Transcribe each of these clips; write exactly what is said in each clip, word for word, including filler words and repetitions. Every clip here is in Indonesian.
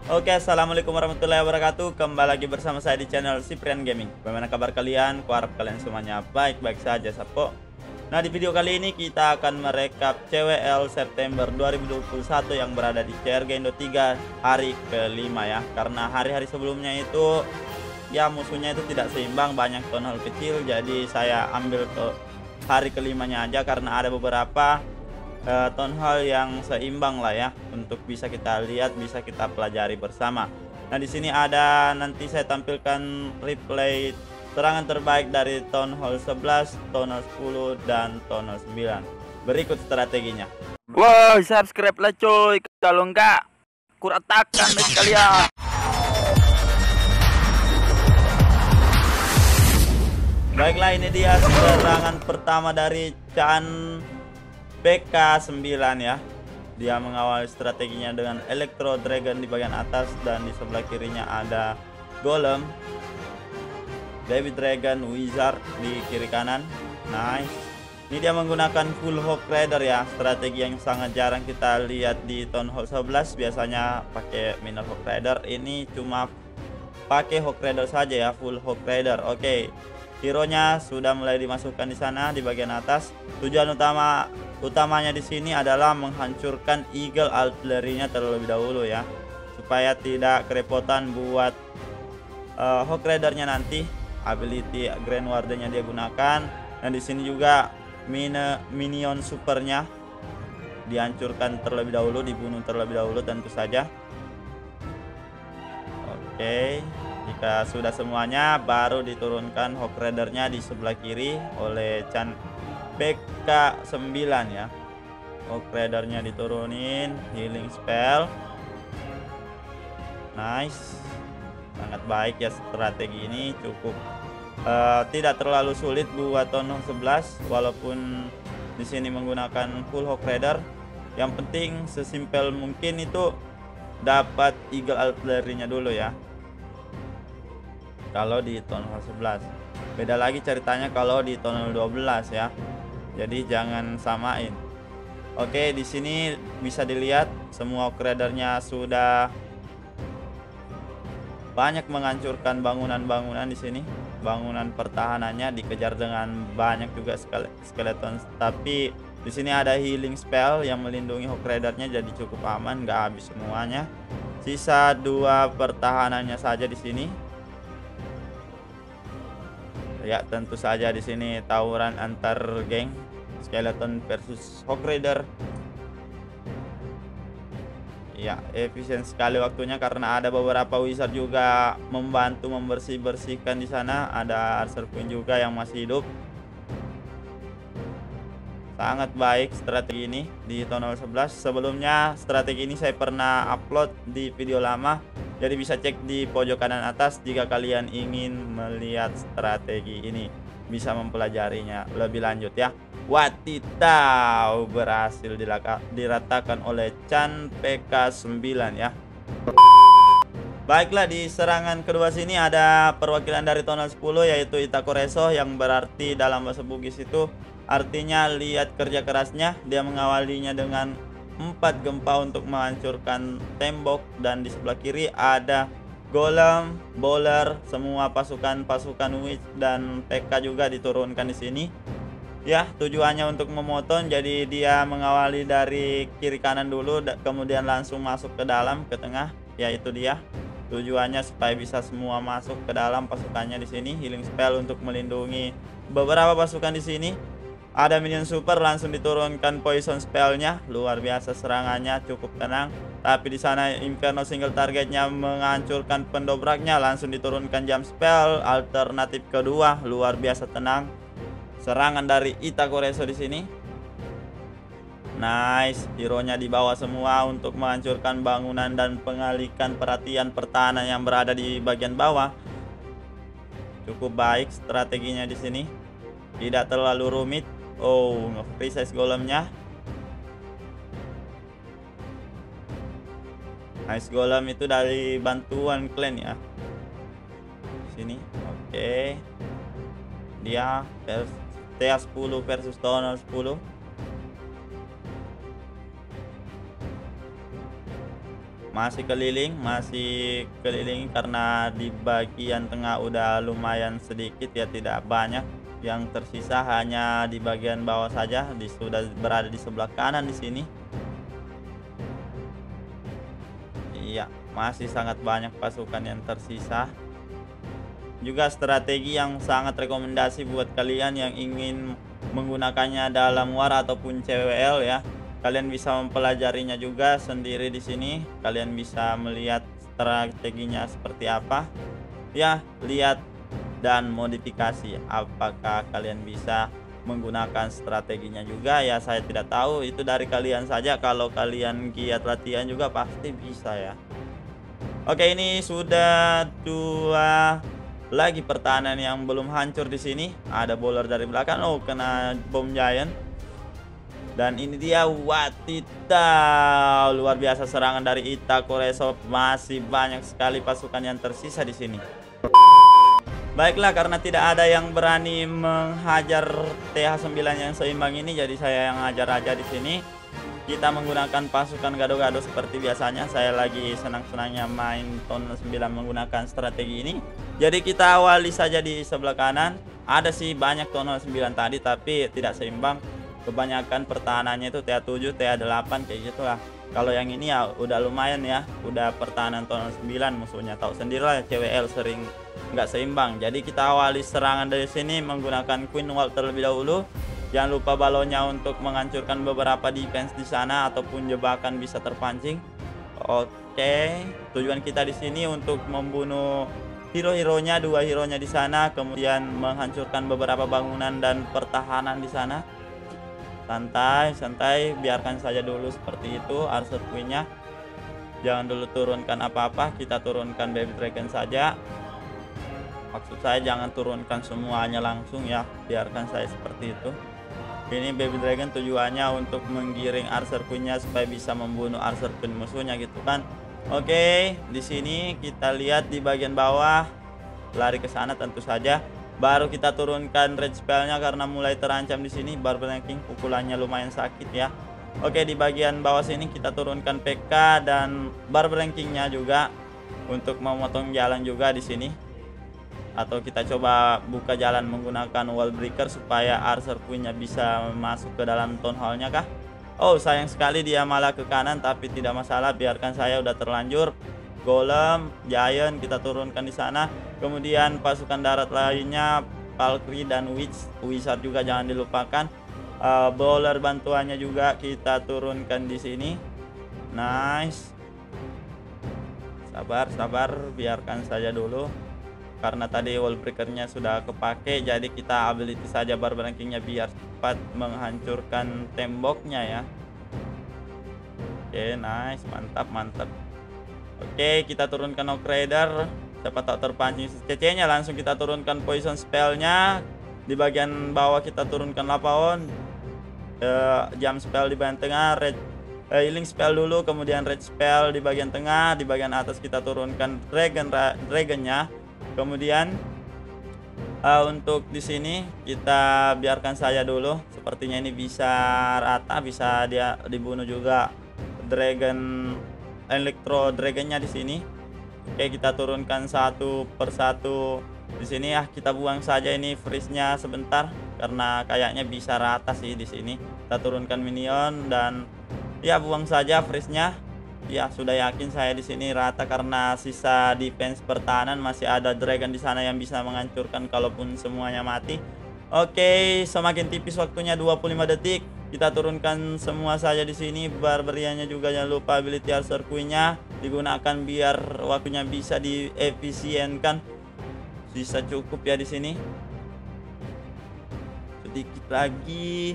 Oke, assalamualaikum warahmatullahi wabarakatuh. Kembali lagi bersama saya di channel Cyprian Gaming. Bagaimana kabar kalian? Kuharap kalian semuanya baik-baik saja, Sapo. Nah, di video kali ini kita akan merekap C W L September dua ribu dua puluh satu yang berada di C R G Indo tiga hari kelima ya. Karena hari-hari sebelumnya itu ya musuhnya itu tidak seimbang, banyak tonal kecil. Jadi saya ambil ke hari kelimanya aja karena ada beberapa Uh, town hall yang seimbang lah ya, untuk bisa kita lihat, bisa kita pelajari bersama. Nah, di sini ada, nanti saya tampilkan replay serangan terbaik dari town hall sebelas, town hall sepuluh dan town hall sembilan. Berikut strateginya. Wow, subscribe lah coy, kalau enggak kuratakan deh kalian. Baiklah, ini dia serangan pertama dari Chan P K sembilan ya. Dia mengawali strateginya dengan Electro Dragon di bagian atas, dan di sebelah kirinya ada Golem, Baby Dragon, Wizard di kiri kanan. Nice. Ini dia menggunakan full Hawk Rider ya, strategi yang sangat jarang kita lihat di Town Hall sebelas. Biasanya pakai minor Hawk Rider, ini cuma pakai Hawk Rider saja ya, full Hawk Rider. Oke. Hero-nya sudah mulai dimasukkan di sana di bagian atas. Tujuan utama utamanya di sini adalah menghancurkan Eagle Artillery-nya terlebih dahulu ya, supaya tidak kerepotan buat uh, Hawk Rider-nya nanti. Ability Grand Warden-nya dia gunakan, dan di sini juga mine, minion supernya dihancurkan terlebih dahulu, dibunuh terlebih dahulu tentu saja. Oke. Jika sudah semuanya, baru diturunkan Hawk Rider-nya di sebelah kiri oleh Chan P K sembilan ya. Hawk Rider-nya diturunin, healing spell. Nice. Sangat baik ya strategi ini, cukup uh, tidak terlalu sulit buat Town Hall sebelas walaupun di sini menggunakan full Hawk Rider. Yang penting sesimpel mungkin itu dapat Eagle Artillery-nya dulu ya. Kalau di Town Hall sebelas, beda lagi ceritanya kalau di Town Hall dua belas ya. Jadi jangan samain. Oke, di sini bisa dilihat semua Rider-nya sudah banyak menghancurkan bangunan-bangunan di sini. Bangunan pertahanannya dikejar dengan banyak juga skeleton, tapi di sini ada healing spell yang melindungi Hawk Rider-nya, jadi cukup aman, nggak habis semuanya. Sisa dua pertahanannya saja di sini. Ya, tentu saja di sini tawuran antar geng, skeleton versus Hawk Rider. Ya, efisien sekali waktunya karena ada beberapa wizard juga membantu membersih-bersihkan di sana. Ada Archer Queen juga yang masih hidup. Sangat baik strategi ini di Town Hall sebelas. Sebelumnya strategi ini saya pernah upload di video lama, jadi bisa cek di pojok kanan atas jika kalian ingin melihat strategi ini, bisa mempelajarinya lebih lanjut ya. Wadidaw, berhasil diratakan oleh Chan P K sembilan ya. Baiklah, di serangan kedua sini ada perwakilan dari Town Hall sepuluh, yaitu Itakoreso, yang berarti dalam bahasa Bugis itu artinya lihat kerja kerasnya. Dia mengawalinya dengan empat gempa untuk menghancurkan tembok, dan di sebelah kiri ada Golem, Bowler, semua pasukan-pasukan Witch dan P K juga diturunkan di sini. Ya, tujuannya untuk memotong, jadi dia mengawali dari kiri kanan dulu, kemudian langsung masuk ke dalam, ke tengah. Yaitu dia tujuannya supaya bisa semua masuk ke dalam pasukannya di sini. Healing spell untuk melindungi beberapa pasukan di sini. Ada minion super, langsung diturunkan poison spellnya. Luar biasa serangannya, cukup tenang. Tapi di sana Inferno single targetnya menghancurkan pendobraknya, langsung diturunkan jump spell alternatif kedua. Luar biasa tenang serangan dari Itakoreso di sini. Nice, hero-nya dibawa semua untuk menghancurkan bangunan dan pengalihkan perhatian pertahanan yang berada di bagian bawah. Cukup baik strateginya di sini, tidak terlalu rumit. Oh, nge-freeze golemnya. Nice, golem itu dari bantuan clan ya. Sini. Oke. Dia T A sepuluh versus Town Hall sepuluh. masih keliling, masih keliling karena di bagian tengah udah lumayan sedikit ya, tidak banyak yang tersisa, hanya di bagian bawah saja, di sudah berada di sebelah kanan di sini. Iya, masih sangat banyak pasukan yang tersisa. Juga strategi yang sangat rekomendasi buat kalian yang ingin menggunakannya dalam war ataupun C W L ya. Kalian bisa mempelajarinya juga sendiri di sini. Kalian bisa melihat strateginya seperti apa. Ya, lihat dan modifikasi apakah kalian bisa menggunakan strateginya juga ya, saya tidak tahu, itu dari kalian saja. Kalau kalian giat latihan juga pasti bisa ya. Oke, ini sudah dua lagi pertahanan yang belum hancur di sini. Ada bowler dari belakang, oh kena bom giant. Dan ini dia Watita, luar biasa serangan dari Ita Koresov, masih banyak sekali pasukan yang tersisa di sini. Baiklah, karena tidak ada yang berani menghajar T H sembilan yang seimbang ini, jadi saya yang hajar aja di sini. Kita menggunakan pasukan gado-gado seperti biasanya. Saya lagi senang-senangnya main Tunnel sembilan menggunakan strategi ini. Jadi kita awali saja di sebelah kanan. Ada sih banyak Tunnel sembilan tadi, tapi tidak seimbang. Kebanyakan pertahanannya itu T H tujuh, T H delapan kayak gitulah. Kalau yang ini ya udah lumayan ya, udah pertahanan Tunnel sembilan, musuhnya tahu sendirilah C W L sering nggak seimbang. Jadi kita awali serangan dari sini menggunakan Queen Wall terlebih dahulu. Jangan lupa balonnya untuk menghancurkan beberapa defense di sana ataupun jebakan bisa terpancing. Oke, tujuan kita di sini untuk membunuh hero-heronya, dua hero-nya di sana, kemudian menghancurkan beberapa bangunan dan pertahanan di sana. Santai, santai, biarkan saja dulu seperti itu Archer Queen-nya. Jangan dulu turunkan apa-apa, kita turunkan Baby Dragon saja. Maksud saya jangan turunkan semuanya langsung ya, biarkan saya seperti itu. Ini Baby Dragon tujuannya untuk menggiring Archer Queen-nya supaya bisa membunuh Archer Queen musuhnya gitu kan. Oke, di sini kita lihat di bagian bawah, lari ke sana tentu saja. Baru kita turunkan red spellnya karena mulai terancam di sini. Barbarian King pukulannya lumayan sakit ya. Oke, di bagian bawah sini kita turunkan P K dan Barbarian King-nya juga untuk memotong jalan juga di sini. Atau kita coba buka jalan menggunakan wall breaker supaya Archer Queen-nya bisa masuk ke dalam town hall-nya kah? Oh, sayang sekali dia malah ke kanan, tapi tidak masalah, biarkan saya udah terlanjur. Golem, Giant kita turunkan di sana. Kemudian pasukan darat lainnya Valkyrie dan Witch, Wizard juga jangan dilupakan. Uh, bowler bantuannya juga kita turunkan di sini. Nice. Sabar, sabar, biarkan saja dulu. Karena tadi wall breakernya sudah kepake, jadi kita ability saja Barbarian King-nya biar cepat menghancurkan temboknya ya. Oke, nice, mantap, mantap. Oke, kita turunkan Oak Raider. Siapa tak terpancing C C-nya, langsung kita turunkan poison spell-nya. Di bagian bawah kita turunkan Lapaon. Uh, jam spell di bagian tengah, red uh, healing spell dulu, kemudian red spell di bagian tengah. Di bagian atas kita turunkan dragon dragonnya. Kemudian uh, untuk di sini kita biarkan saja dulu. Sepertinya ini bisa rata, bisa dia dibunuh juga dragon Electro Dragonnya di sini. Oke, kita turunkan satu persatu di sini ya. Kita buang saja ini freeze-nya sebentar karena kayaknya bisa rata sih di sini. Kita turunkan minion dan ya buang saja freeze-nya. Ya, sudah yakin saya di sini rata karena sisa defense pertahanan masih ada dragon di sana yang bisa menghancurkan kalaupun semuanya mati. Oke, semakin tipis waktunya dua puluh lima detik. Kita turunkan semua saja di sini. Barbariannya juga jangan lupa ability Archer Queen-nya digunakan biar waktunya bisa diefisienkan. Sisa cukup ya di sini. Sedikit lagi.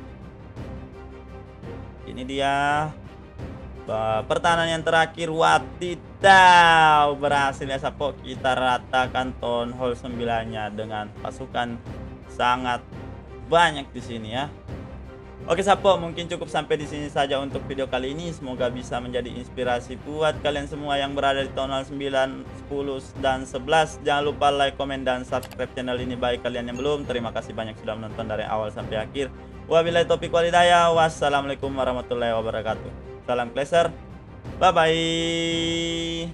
Ini dia. Pertahanan yang terakhir Watita berhasil ya Sapo. Kita ratakan Town Hall sembilan-nya dengan pasukan sangat banyak di sini ya. Oke Sapo, mungkin cukup sampai di sini saja untuk video kali ini. Semoga bisa menjadi inspirasi buat kalian semua yang berada di Town Hall sembilan, sepuluh dan sebelas. Jangan lupa like, komen dan subscribe channel ini bagi kalian yang belum. Terima kasih banyak sudah menonton dari awal sampai akhir. Wabillahi taufiq wal hidayah. Wassalamualaikum warahmatullahi wabarakatuh. Salam Clasher, Bye bye.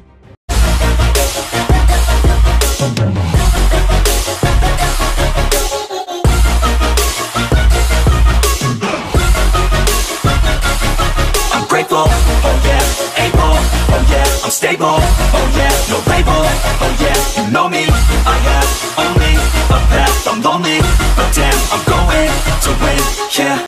Grateful, oh yeah, able, oh yeah, I'm stable, oh yeah, no label, oh yeah, you know me, I have only a path, I'm lonely, but damn, I'm going to win, yeah.